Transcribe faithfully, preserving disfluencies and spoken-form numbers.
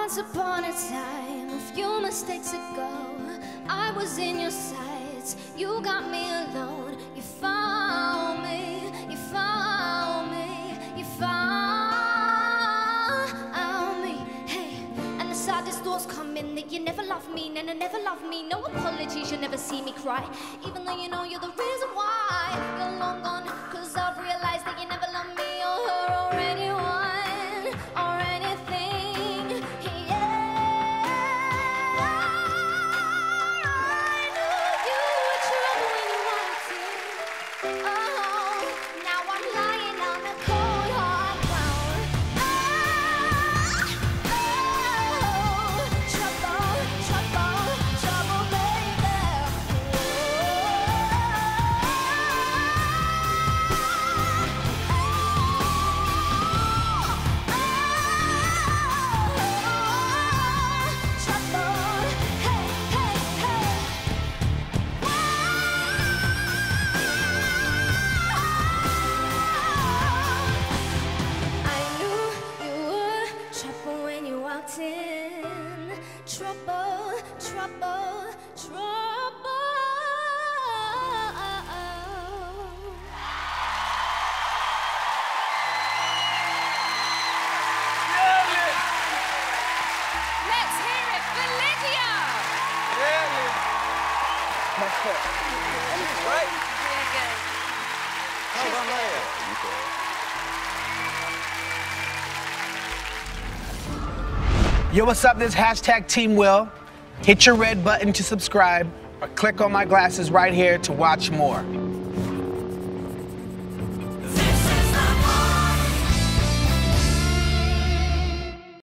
Once upon a time, a few mistakes ago, I was in your sights. You got me alone. You found me. You found me. You found me. Hey, and the saddest thoughts come in that you never loved me, and I never loved me. No apologies, you never see me cry, even though you know you're the reason why. You're long gone, cause I've realized that you never loved me or her or anyone or anything. Yeah, I knew you were trouble when you walked in. Oh, now I'm lying on the cold hard ground. Oh, oh, trouble, trouble, trouble, baby. Trouble, trouble, trouble. Let's hear it for Lydia. Right? Really good. How about Leia? Yo, what's up? This is hashtag Team Will. Hit your red button to subscribe or click on my glasses right here to watch more.